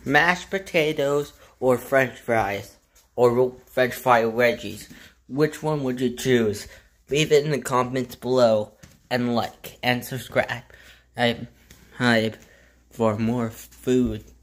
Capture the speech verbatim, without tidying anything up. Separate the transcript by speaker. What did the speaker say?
Speaker 1: mashed potatoes or french fries, or french fry wedgies. Which one would you choose? Leave it in the comments below, and like, and subscribe I, I, for more food.